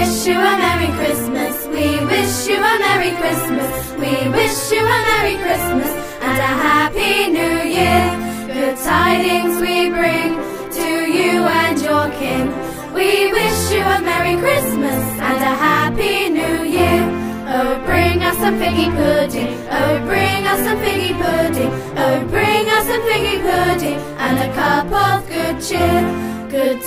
wish you a Merry Christmas. We wish you a Merry Christmas. We wish you a Merry Christmas and a Happy New Year. Good tidings we bring to you and your king. We wish you a Merry Christmas and a Happy New Year. Oh, bring us some figgy pudding. Oh, bring us some figgy pudding. Oh, bring us some figgy pudding and a cup of good cheer. Good